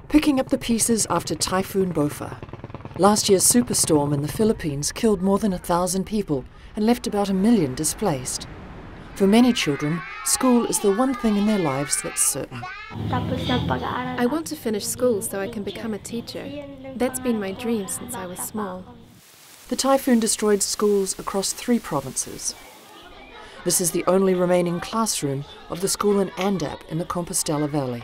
Picking up the pieces after Typhoon Bopha. Last year's superstorm in the Philippines killed more than 1,000 people and left about 1 million displaced. For many children, school is the one thing in their lives that's certain. I want to finish school so I can become a teacher. That's been my dream since I was small. The typhoon destroyed schools across 3 provinces. This is the only remaining classroom of the school in Andap in the Compostela Valley.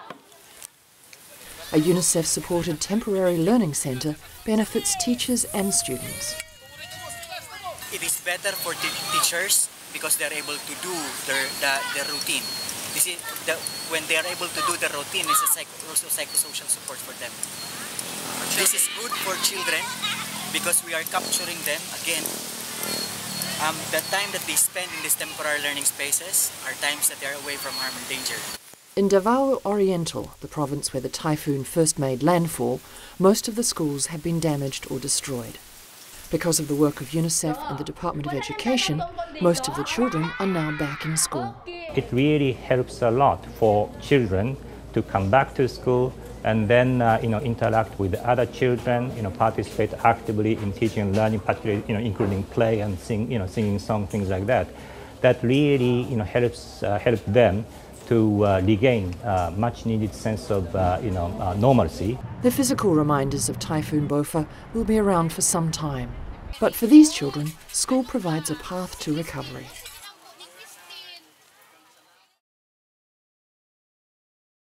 A UNICEF-supported temporary learning centre benefits teachers and students. It is better for teachers because they are able to do their routine. When they are able to do the routine, it's also psychosocial support for them. This is good for children because we are capturing them again. The time that they spend in these temporary learning spaces are times that they are away from harm and danger. In Davao Oriental, the province where the typhoon first made landfall, most of the schools have been damaged or destroyed. Because of the work of UNICEF and the Department of Education, most of the children are now back in school. It really helps a lot for children to come back to school and then interact with other children, participate actively in teaching and learning, particularly including play and singing songs, things like that. That really helps them to regain much needed sense of normalcy. The physical reminders of Typhoon Bopha will be around for some time. But for these children, school provides a path to recovery.